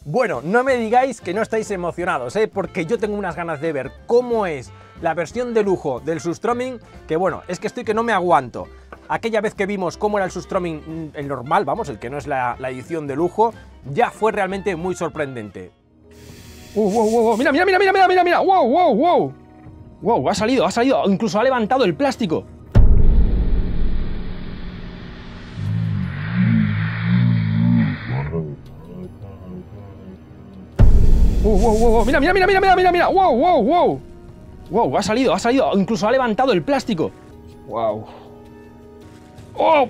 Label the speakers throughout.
Speaker 1: Bueno, no me digáis que no estáis emocionados, porque yo tengo unas ganas de ver cómo es la versión de lujo del Surströmming, que bueno, es que estoy que no me aguanto. Aquella vez que vimos cómo era el Surströmming, el normal, vamos, el que no es la edición de lujo, ya fue realmente muy sorprendente.
Speaker 2: Wow, mira, wow, ha salido, incluso ha levantado el plástico. Mira, wow, ha salido, incluso ha levantado el plástico. Wow. ¡Oh!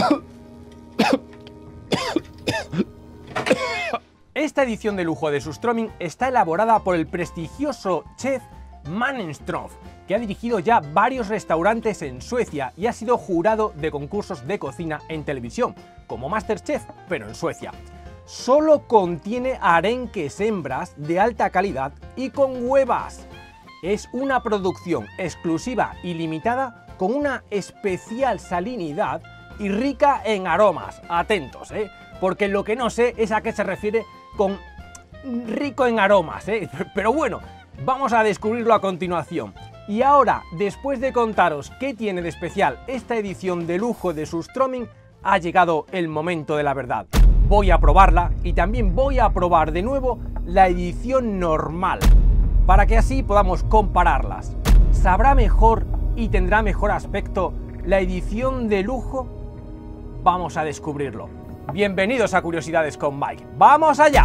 Speaker 1: Esta edición de lujo de Surströmming está elaborada por el prestigioso chef Manenstroff, que ha dirigido ya varios restaurantes en Suecia y ha sido jurado de concursos de cocina en televisión, como MasterChef, pero en Suecia. Solo contiene arenques hembras de alta calidad y con huevas. Es una producción exclusiva y limitada con una especial salinidad y rica en aromas. Atentos, porque lo que no sé es a qué se refiere con rico en aromas, pero bueno, vamos a descubrirlo a continuación. Y ahora, después de contaros qué tiene de especial esta edición de lujo de Surströmming, ha llegado el momento de la verdad. Voy a probarla y también voy a probar de nuevo la edición normal, para que así podamos compararlas. ¿Sabrá mejor y tendrá mejor aspecto la edición de lujo? Vamos a descubrirlo. Bienvenidos a Curiosidades con Mike. ¡Vamos allá!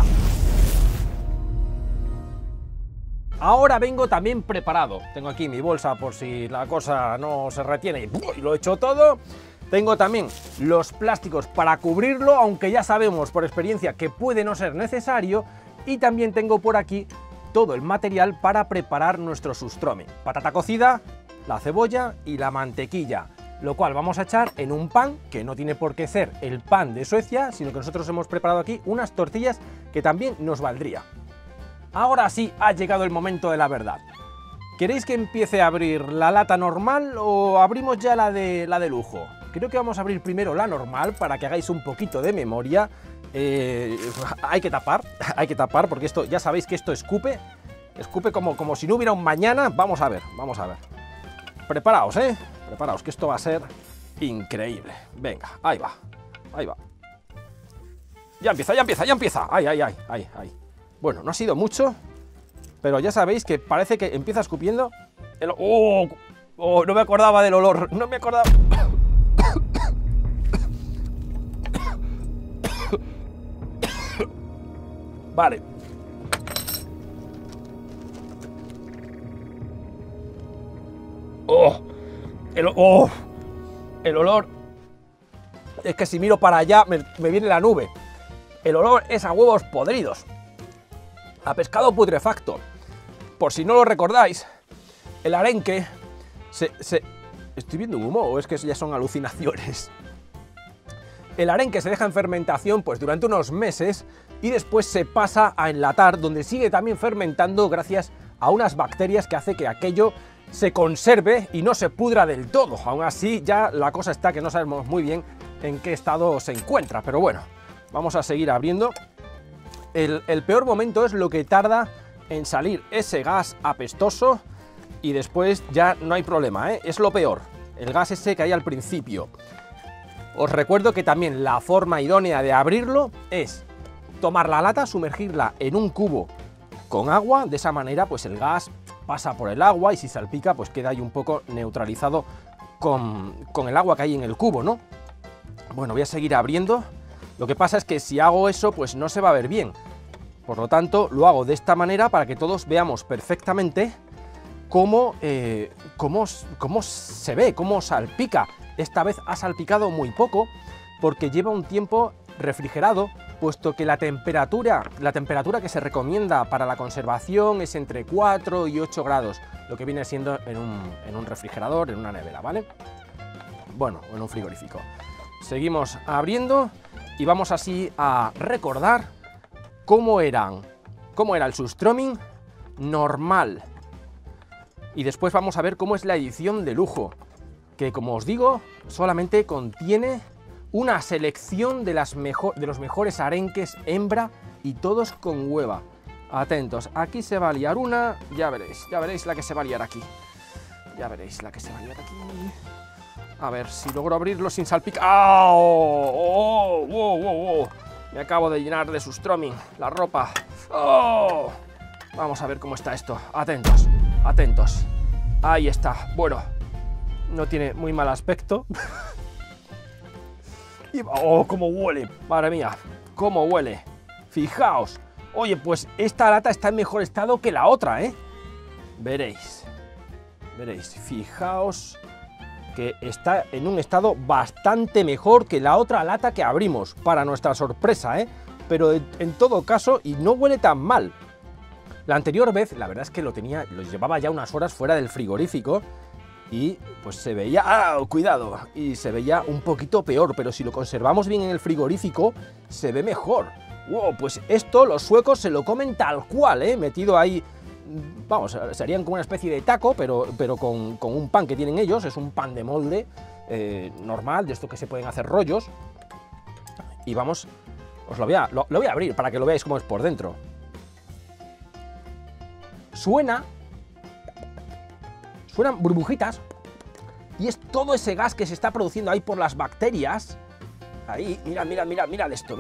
Speaker 1: Ahora vengo también preparado. Tengo aquí mi bolsa por si la cosa no se retiene y lo he hecho todo. Tengo también los plásticos para cubrirlo, aunque ya sabemos por experiencia que puede no ser necesario. Y también tengo por aquí todo el material para preparar nuestro Surströmming. Patata cocida, la cebolla y la mantequilla, lo cual vamos a echar en un pan, que no tiene por qué ser el pan de Suecia, sino que nosotros hemos preparado aquí unas tortillas que también nos valdría. Ahora sí ha llegado el momento de la verdad. ¿Queréis que empiece a abrir la lata normal o abrimos ya la de lujo? Creo que vamos a abrir primero la normal para que hagáis un poquito de memoria. Hay que tapar porque esto, ya sabéis que esto escupe como si no hubiera un mañana. Vamos a ver. Preparaos, preparaos, que esto va a ser increíble. Venga, ahí va. Ya empieza. Ay. Bueno, no ha sido mucho, pero ya sabéis que parece que empieza escupiendo. No me acordaba del olor, no me acordaba. Vale. El olor. Es que si miro para allá me viene la nube. El olor es a huevos podridos, a pescado putrefacto. Por si no lo recordáis, el arenque ¿Estoy viendo un humo o es que ya son alucinaciones? El arenque se deja en fermentación pues durante unos meses y después se pasa a enlatar, donde sigue también fermentando gracias a unas bacterias que hace que aquello se conserve y no se pudra del todo. Aún así ya la cosa está que no sabemos muy bien en qué estado se encuentra, pero bueno, vamos a seguir abriendo. El peor momento es lo que tarda en salir ese gas apestoso y después ya no hay problema, es lo peor, el gas ese que hay al principio. Os recuerdo que también la forma idónea de abrirlo es tomar la lata, sumergirla en un cubo con agua, de esa manera pues el gas pasa por el agua y si salpica pues queda ahí un poco neutralizado con el agua que hay en el cubo, ¿no? Bueno, voy a seguir abriendo. Lo que pasa es que si hago eso pues no se va a ver bien, por lo tanto lo hago de esta manera para que todos veamos perfectamente cómo se ve, cómo salpica. Esta vez ha salpicado muy poco porque lleva un tiempo refrigerado, puesto que la temperatura que se recomienda para la conservación es entre 4 y 8 grados, lo que viene siendo en un refrigerador, en una nevera, ¿vale? Bueno, en un frigorífico. Seguimos abriendo y vamos así a recordar cómo era el Surströmming normal. Y después vamos a ver cómo es la edición de lujo, que como os digo, solamente contiene una selección de los mejores arenques hembra y todos con hueva. Atentos, aquí se va a liar una, ya veréis la que se va a liar aquí. Ya veréis la que se va a liar aquí. A ver si logro abrirlo sin salpicar. ¡Oh! ¡Oh! ¡Wow! ¡Wow! ¡Wow! Me acabo de llenar de sustroming la ropa. ¡Oh! Vamos a ver cómo está esto. Atentos, atentos. Ahí está. Bueno, no tiene muy mal aspecto. Y, ¡oh! ¡Cómo huele! Madre mía, cómo huele. Fijaos. Oye, pues esta lata está en mejor estado que la otra, ¿eh? Veréis. Veréis. Fijaos que está en un estado bastante mejor que la otra lata que abrimos, para nuestra sorpresa, ¿eh? Pero en todo caso, y no huele tan mal. La anterior vez, la verdad es que lo llevaba ya unas horas fuera del frigorífico y pues se veía, ¡ah, cuidado! Y se veía un poquito peor, pero si lo conservamos bien en el frigorífico, se ve mejor. ¡Wow! Pues esto los suecos se lo comen tal cual, ¿eh? Metido ahí, vamos, serían como una especie de taco, pero con un pan que tienen ellos, es un pan de molde normal, de esto que se pueden hacer rollos. Y vamos, os lo voy a abrir para que lo veáis cómo es por dentro. Suenan burbujitas y es todo ese gas que se está produciendo ahí por las bacterias. Ahí, mirad esto.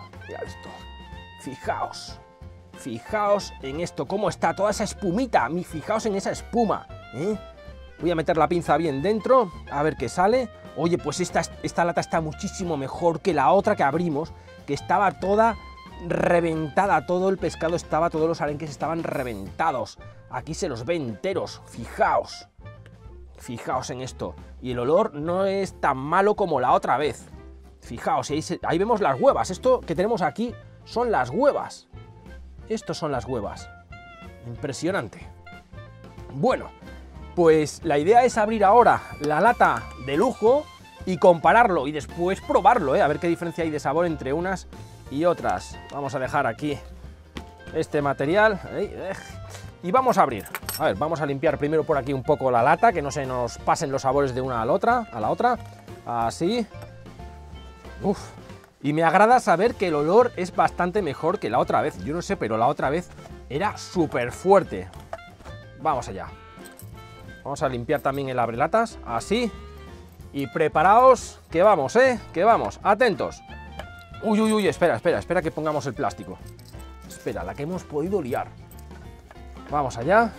Speaker 1: Fijaos en esto, cómo está toda esa espumita, fijaos en esa espuma, ¿eh? Voy a meter la pinza bien dentro, a ver qué sale. Oye, pues esta lata está muchísimo mejor que la otra que abrimos, que estaba toda reventada, todo el pescado estaba, todos los arenques estaban reventados. Aquí se los ve enteros, fijaos en esto. Y el olor no es tan malo como la otra vez. Fijaos, ahí vemos las huevas. Esto que tenemos aquí son las huevas. Estos son las huevas. Impresionante. Bueno, pues la idea es abrir ahora la lata de lujo y compararlo y después probarlo, a ver qué diferencia hay de sabor entre unas y otras. Vamos a dejar aquí este material y vamos a abrir. A ver, vamos a limpiar primero por aquí un poco la lata, que no se nos pasen los sabores de una a la otra. Así. Uf. Y me agrada saber que el olor es bastante mejor que la otra vez. Yo no sé, pero la otra vez era súper fuerte. Vamos allá. Vamos a limpiar también el abrelatas, así. Y preparaos, que vamos, que vamos. Atentos. Uy, espera que pongamos el plástico. Espera, la que hemos podido liar. Vamos allá.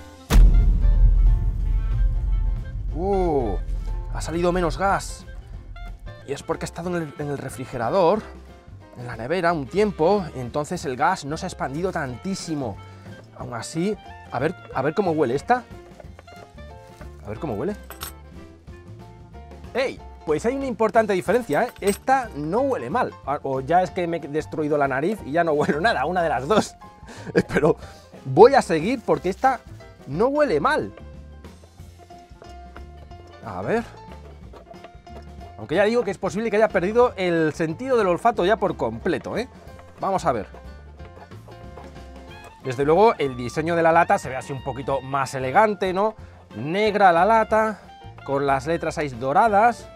Speaker 1: Ha salido menos gas. Y es porque ha estado en el refrigerador, en la nevera, un tiempo, entonces el gas no se ha expandido tantísimo. Aún así, a ver cómo huele esta. A ver cómo huele. ¡Ey! Pues hay una importante diferencia, ¿eh? Esta no huele mal. O ya es que me he destruido la nariz y ya no huelo nada, una de las dos. Pero voy a seguir porque esta no huele mal. A ver. Aunque ya digo que es posible que haya perdido el sentido del olfato ya por completo, ¿eh? Vamos a ver. Desde luego el diseño de la lata se ve así un poquito más elegante, ¿no? Negra la lata, con las letras ahí doradas.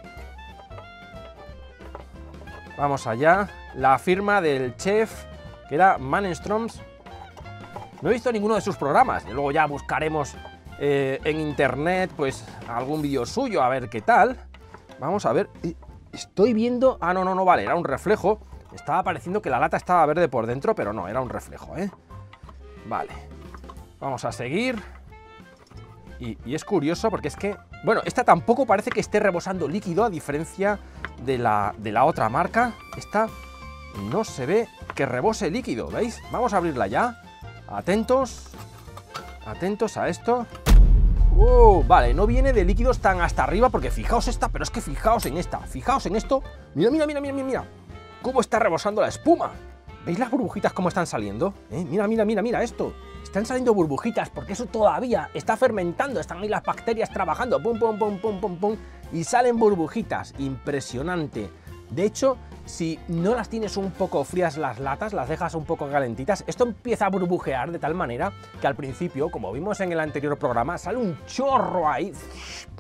Speaker 1: Vamos allá. La firma del chef, que era Manenstroms. No he visto ninguno de sus programas. Luego ya buscaremos en internet pues algún vídeo suyo, a ver qué tal. Vamos a ver. Estoy viendo... Ah, no, vale, era un reflejo. Estaba pareciendo que la lata estaba verde por dentro, pero no, era un reflejo, ¿eh? Vale. Vamos a seguir. Y es curioso porque es que... Bueno, esta tampoco parece que esté rebosando líquido, a diferencia de la otra marca. Esta no se ve que rebose líquido, ¿veis? Vamos a abrirla ya. Atentos. Atentos a esto. Vale, no viene de líquidos tan hasta arriba porque fijaos esta, pero es que fijaos en esta. Fijaos en esto. Mira. Cómo está rebosando la espuma. ¿Veis las burbujitas cómo están saliendo? Mira esto. Están saliendo burbujitas porque eso todavía está fermentando. Están ahí las bacterias trabajando. Pum. Y salen burbujitas. Impresionante. De hecho, si no las tienes un poco frías las latas, las dejas un poco calentitas, esto empieza a burbujear de tal manera que al principio, como vimos en el anterior programa, sale un chorro ahí.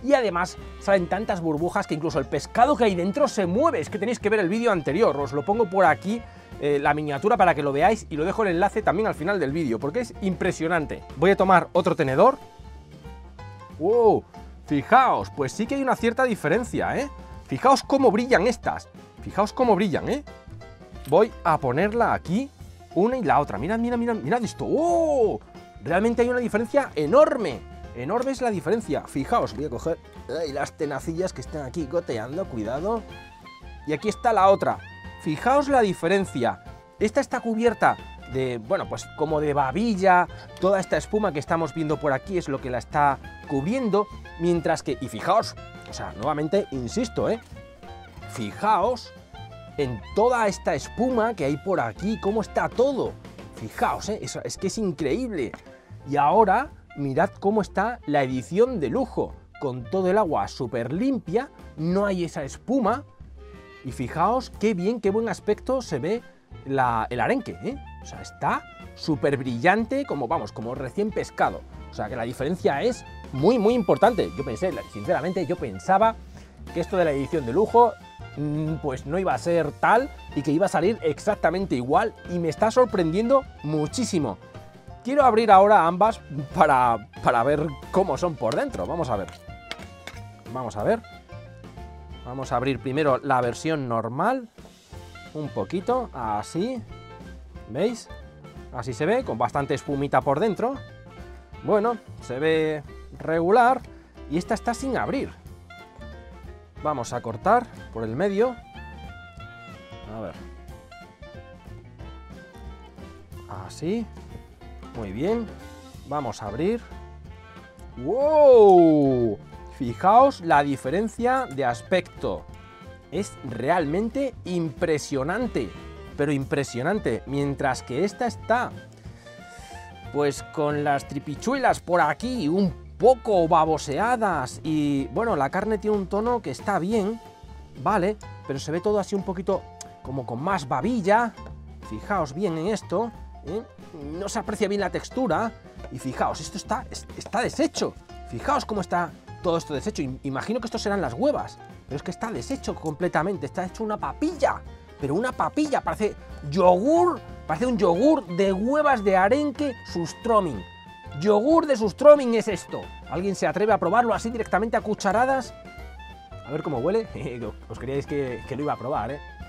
Speaker 1: y además salen tantas burbujas que incluso el pescado que hay dentro se mueve. Es que tenéis que ver el vídeo anterior, os lo pongo por aquí, la miniatura para que lo veáis, y lo dejo el enlace también al final del vídeo, porque es impresionante. Voy a tomar otro tenedor. ¡Wow! Fijaos, pues sí que hay una cierta diferencia, ¿eh? Fijaos cómo brillan estas. Fijaos cómo brillan, ¿eh? Voy a ponerla aquí, una y la otra. Mirad, mirad, mirad, mirad esto. ¡Oh! Realmente hay una diferencia enorme. Enorme es la diferencia. Fijaos, voy a coger las tenacillas que están aquí goteando, cuidado. Y aquí está la otra. Fijaos la diferencia. Esta está cubierta de, bueno, pues como de babilla. Toda esta espuma que estamos viendo por aquí es lo que la está cubriendo. Mientras que, y fijaos, o sea, nuevamente insisto, fijaos en toda esta espuma que hay por aquí, cómo está todo. Fijaos, eso, es que es increíble. Y ahora, mirad cómo está la edición de lujo, con todo el agua súper limpia, no hay esa espuma. Y fijaos qué bien, qué buen aspecto se ve el arenque, O sea, está súper brillante, como vamos, como recién pescado. O sea, que la diferencia es muy, muy importante. Yo pensé, sinceramente, yo pensaba que esto de la edición de lujo, pues no iba a ser tal y que iba a salir exactamente igual, y me está sorprendiendo muchísimo. Quiero abrir ahora ambas para ver cómo son por dentro. Vamos a ver. Vamos a ver. Vamos a abrir primero la versión normal. Un poquito, así. ¿Veis? Así se ve, con bastante espumita por dentro. Bueno, se ve regular. Y esta está sin abrir. Vamos a cortar por el medio. A ver. Así. Muy bien. Vamos a abrir. ¡Wow! Fijaos la diferencia de aspecto. Es realmente impresionante. Pero impresionante. Mientras que esta está, pues con las tripichuelas por aquí, un poco baboseadas. Y bueno, la carne tiene un tono que está bien, vale, pero se ve todo así un poquito como con más babilla. Fijaos bien en esto, no se aprecia bien la textura. Y fijaos, esto está deshecho. Fijaos cómo está todo esto deshecho. Imagino que estos serán las huevas, pero es que está deshecho completamente. Está hecho una papilla, pero una papilla, parece yogur, parece un yogur de huevas de arenque surströmming. Yogur de surströmming es esto. ¿Alguien se atreve a probarlo así directamente a cucharadas? A ver cómo huele. Os creíais que lo iba a probar,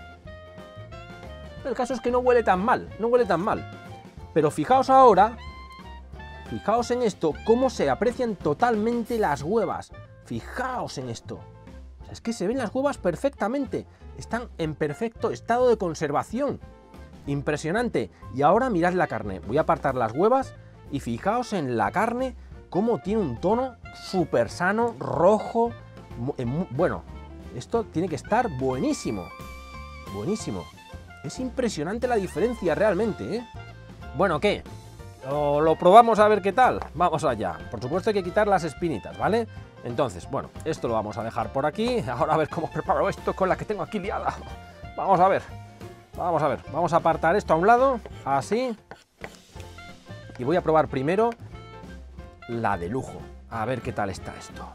Speaker 1: El caso es que no huele tan mal, no huele tan mal. Pero fijaos ahora, fijaos en esto, cómo se aprecian totalmente las huevas. Fijaos en esto. O sea, es que se ven las huevas perfectamente. Están en perfecto estado de conservación. Impresionante. Y ahora mirad la carne. Voy a apartar las huevas y fijaos en la carne, cómo tiene un tono súper sano, rojo. Bueno, esto tiene que estar buenísimo. Buenísimo. Es impresionante la diferencia realmente, Bueno, ¿qué? Lo probamos a ver qué tal. Vamos allá. Por supuesto hay que quitar las espinitas, ¿vale? Entonces, bueno, esto lo vamos a dejar por aquí. Ahora a ver cómo preparo esto con la que tengo aquí liada. Vamos a ver. Vamos a ver. Vamos a apartar esto a un lado, así. Y voy a probar primero la de lujo. A ver qué tal está esto.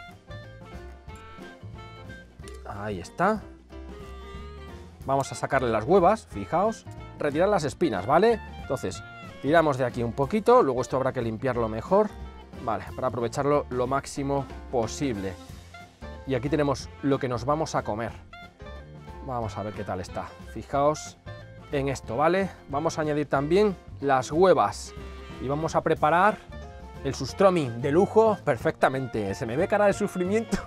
Speaker 1: Ahí está. Vamos a sacarle las huevas, fijaos. Retirar las espinas, ¿vale? Entonces, tiramos de aquí un poquito. Luego esto habrá que limpiarlo mejor. Vale, para aprovecharlo lo máximo posible. Y aquí tenemos lo que nos vamos a comer. Vamos a ver qué tal está. Fijaos en esto, ¿vale? Vamos a añadir también las huevas. Y vamos a preparar el surströmming de lujo perfectamente. Se me ve cara de sufrimiento.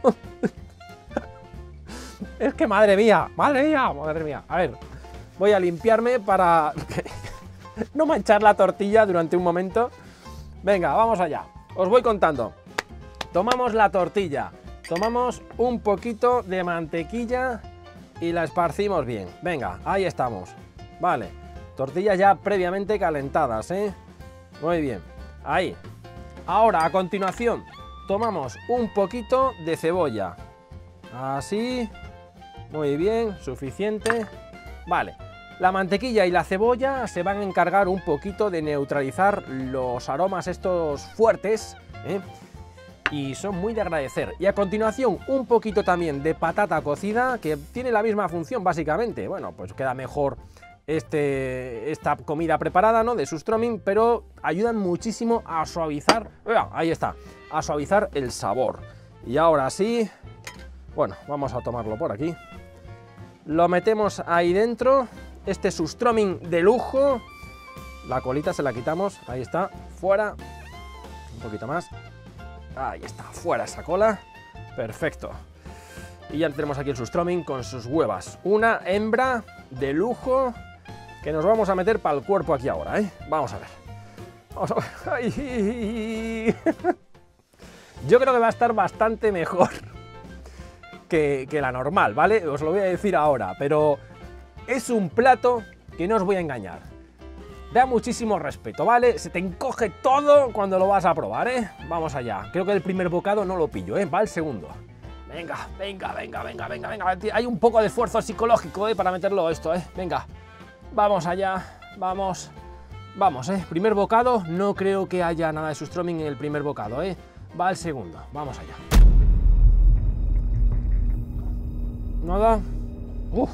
Speaker 1: Es que madre mía, madre mía, madre mía. A ver, voy a limpiarme para no manchar la tortilla durante un momento. Venga, vamos allá. Os voy contando. Tomamos la tortilla, tomamos un poquito de mantequilla y la esparcimos bien. Venga, ahí estamos. Vale, tortillas ya previamente calentadas, Muy bien, ahí. Ahora, a continuación, tomamos un poquito de cebolla. Así. Muy bien, suficiente. Vale, la mantequilla y la cebolla se van a encargar un poquito de neutralizar los aromas estos fuertes, y son muy de agradecer. Y a continuación un poquito también de patata cocida, que tiene la misma función básicamente. Bueno, pues queda mejor esta comida preparada, ¿no?, de surströmming, pero ayudan muchísimo a suavizar, ahí está, a suavizar el sabor. Y ahora sí, bueno, vamos a tomarlo por aquí. Lo metemos ahí dentro, este surströmming de lujo. La colita se la quitamos, ahí está, fuera. Un poquito más. Ahí está, fuera esa cola. Perfecto. Y ya tenemos aquí el surströmming con sus huevas. Una hembra de lujo que nos vamos a meter para el cuerpo aquí ahora, ¿eh? Vamos a ver. Vamos a ver. ¡Ay! Yo creo que va a estar bastante mejor que la normal, ¿vale? Os lo voy a decir ahora, pero es un plato que no os voy a engañar. Da muchísimo respeto, ¿vale? Se te encoge todo cuando lo vas a probar, ¿eh? Vamos allá. Creo que el primer bocado no lo pillo, ¿eh? Va el segundo. Venga, venga, venga, venga, venga, venga. Hay un poco de esfuerzo psicológico, ¿eh?, para meterlo esto, ¿eh? Venga. Vamos allá, vamos. Vamos, ¿eh? Primer bocado, no creo que haya nada de surströmming en el primer bocado, ¿eh? Va el segundo, vamos allá. Nada. Uf.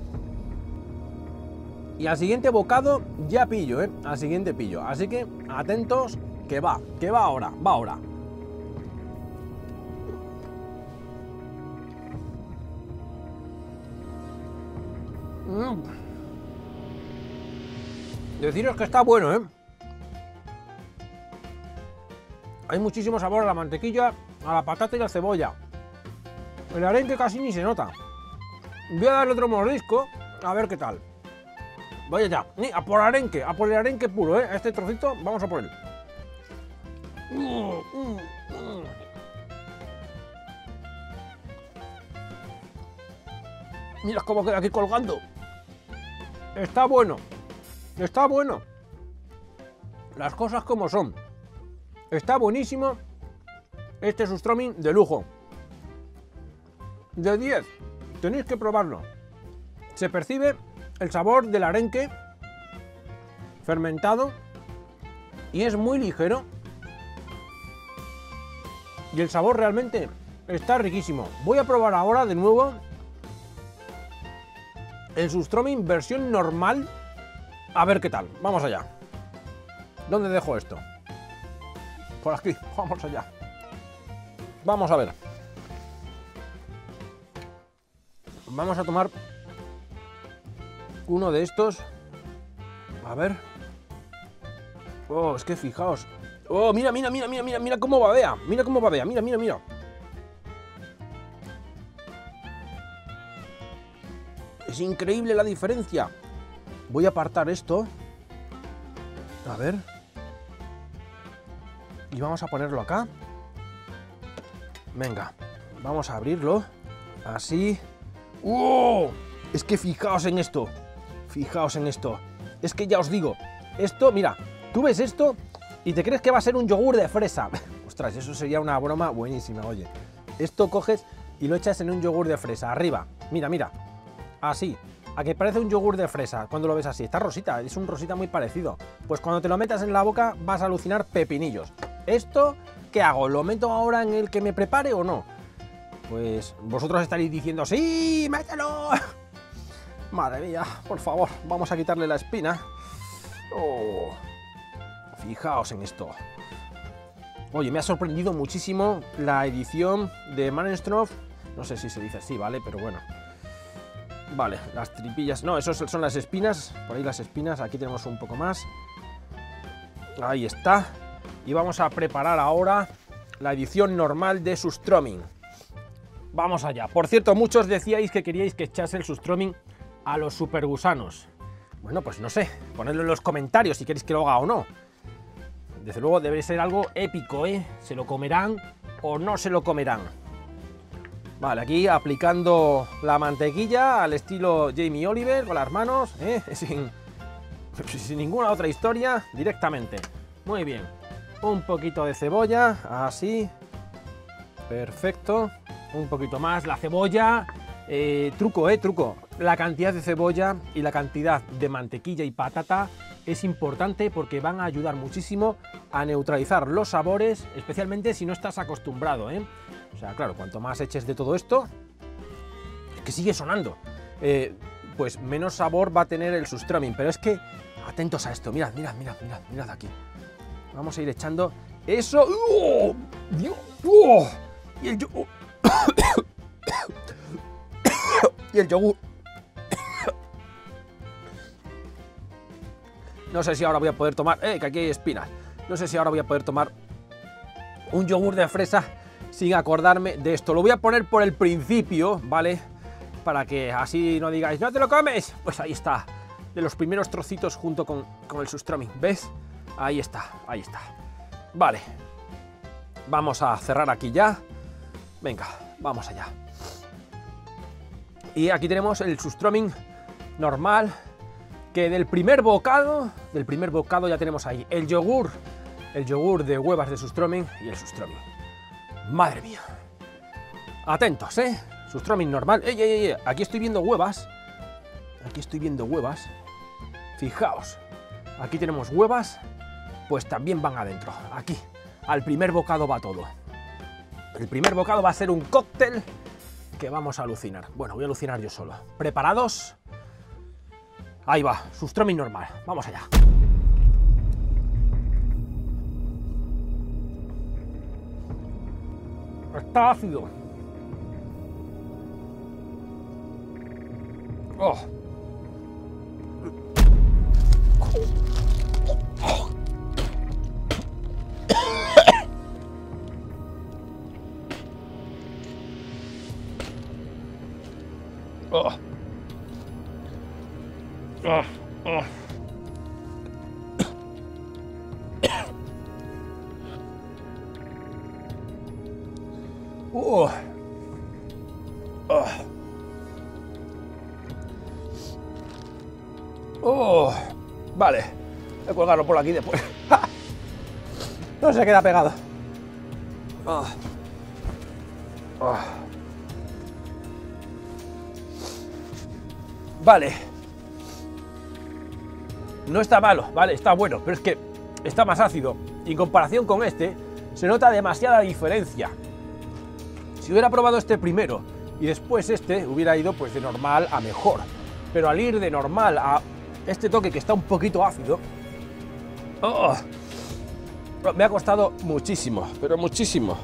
Speaker 1: Y al siguiente bocado ya pillo, ¿eh? Al siguiente pillo. Así que atentos, que va ahora, va ahora. Deciros que está bueno, ¿eh? Hay muchísimo sabor a la mantequilla, a la patata y a la cebolla. El arenque casi ni se nota. Voy a darle otro mordisco, a ver qué tal. Voy allá, a por el arenque puro, ¿eh? Este trocito, vamos a por él. Mira cómo queda aquí colgando. Está bueno. Está bueno. Las cosas como son. Está buenísimo este surströmming de lujo. De 10. Tenéis que probarlo. Se percibe el sabor del arenque fermentado y es muy ligero. Y el sabor realmente está riquísimo. Voy a probar ahora de nuevo el surströmming versión normal. A ver qué tal. Vamos allá. ¿Dónde dejo esto? Por aquí. Vamos allá. Vamos a ver. Vamos a tomar uno de estos. A ver. Oh, es que fijaos. Oh, mira, mira, mira, mira, mira, mira cómo babea. Mira cómo babea. Mira, mira, mira. Es increíble la diferencia. Voy a apartar esto. A ver. Y vamos a ponerlo acá. Venga. Vamos a abrirlo. Así. ¡Oh! Es que fijaos en esto. Fijaos en esto. Es que ya os digo. Esto, mira. Tú ves esto y te crees que va a ser un yogur de fresa. Ostras, eso sería una broma buenísima, oye. Esto coges y lo echas en un yogur de fresa. Arriba. Mira, mira. Así. A que parece un yogur de fresa cuando lo ves así. Está rosita, es un rosita muy parecido. Pues cuando te lo metas en la boca vas a alucinar pepinillos. ¿Esto qué hago? ¿Lo meto ahora en el que me prepare o no? Pues vosotros estaréis diciendo ¡sí, mételo! Madre mía, por favor, vamos a quitarle la espina. Oh, fijaos en esto. Oye, me ha sorprendido muchísimo la edición de Manenstroff. No sé si se dice así, ¿vale? Pero bueno. Vale, las tripillas. No, esos son las espinas. Por ahí las espinas. Aquí tenemos un poco más. Ahí está. Y vamos a preparar ahora la edición normal de surströmming. Vamos allá. Por cierto, muchos decíais que queríais que echase el surströmming a los supergusanos. Bueno, pues no sé. Ponedlo en los comentarios si queréis que lo haga o no. Desde luego debe ser algo épico, ¿eh? ¿Se lo comerán o no se lo comerán? Vale, aquí aplicando la mantequilla al estilo Jamie Oliver con las manos, ¿eh? sin ninguna otra historia, directamente. Muy bien. Un poquito de cebolla, así. Perfecto. Un poquito más la cebolla. Truco, truco. La cantidad de cebolla y la cantidad de mantequilla y patata es importante porque van a ayudar muchísimo a neutralizar los sabores, especialmente si no estás acostumbrado, ¿eh? O sea, claro, cuanto más eches de todo esto, es que sigue sonando, pues menos sabor va a tener el surströmming. Pero es que, atentos a esto, mirad, mirad, mirad, mirad, mirad aquí. Vamos a ir echando eso. ¡Oh! ¡Dios! ¡Oh! Y el yogur. Y el yogur. No sé si ahora voy a poder tomar... que aquí hay espinas. No sé si ahora voy a poder tomar un yogur de fresa sin acordarme de esto. Lo voy a poner por el principio, ¿vale? Para que así no digáis, ¡no te lo comes! Pues ahí está, de los primeros trocitos junto con el surströmming. ¿Ves? Ahí está, ahí está. Vale. Vamos a cerrar aquí ya. Venga, vamos allá. Y aquí tenemos el surströmming normal, que del primer bocado ya tenemos ahí el yogur de huevas de surströmming y el surströmming. Madre mía. Atentos, surströmming normal. ¡Ey! Aquí estoy viendo huevas. Aquí estoy viendo huevas. Fijaos. Aquí tenemos huevas. Pues también van adentro. Aquí. Al primer bocado va todo. El primer bocado va a ser un cóctel que vamos a alucinar. Bueno, voy a alucinar yo solo. ¿Preparados? Ahí va, surströmming normal. Vamos allá. Está ácido. Oh. Oh. Oh. Oh. Oh. Oh. Vale, voy a colgarlo por aquí después. No se queda pegado. Oh. Oh. Vale. No está malo, vale, está bueno, pero es que está más ácido. Y en comparación con este, se nota demasiada diferencia. Si hubiera probado este primero y después este, hubiera ido pues de normal a mejor. Pero al ir de normal a este toque que está un poquito ácido, me ha costado muchísimo, pero muchísimo.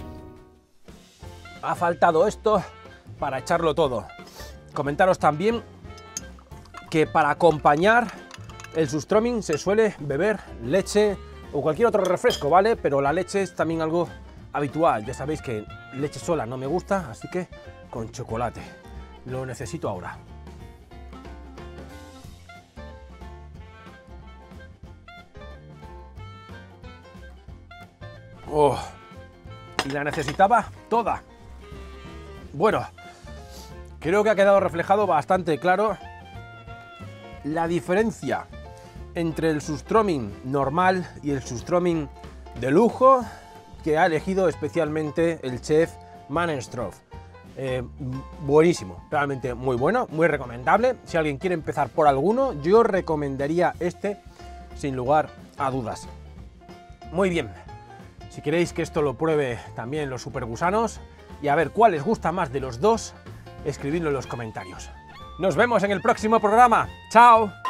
Speaker 1: Ha faltado esto para echarlo todo. Comentaros también que para acompañar el surströmming se suele beber leche o cualquier otro refresco, ¿vale? Pero la leche es también algo habitual. Ya sabéis que leche sola no me gusta, así que con chocolate. Lo necesito ahora. Oh, y la necesitaba toda. Bueno, creo que ha quedado reflejado bastante claro la diferencia entre el surströmming normal y el surströmming de lujo que ha elegido especialmente el chef Manenstroff. Buenísimo, realmente muy bueno, muy recomendable. Si alguien quiere empezar por alguno, yo recomendaría este sin lugar a dudas. Muy bien, si queréis que esto lo pruebe también los supergusanos y a ver cuál les gusta más de los dos, escribidlo en los comentarios. Nos vemos en el próximo programa. ¡Chao!